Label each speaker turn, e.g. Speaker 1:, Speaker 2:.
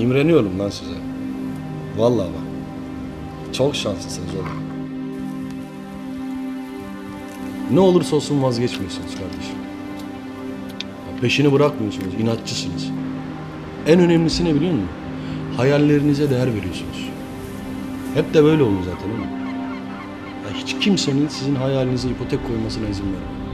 Speaker 1: İmreniyorum lan size. Vallahi bak. Çok şanslısınız oğlum. Ne olursa olsun vazgeçmiyorsunuz kardeşim. Peşini bırakmıyorsunuz, inatçısınız. En önemlisi ne biliyor musun? Hayallerinize değer veriyorsunuz. Hep de böyle olun zaten oğlum. Ya hiç kimsenin sizin hayalinize ipotek koymasına izin vermeyin.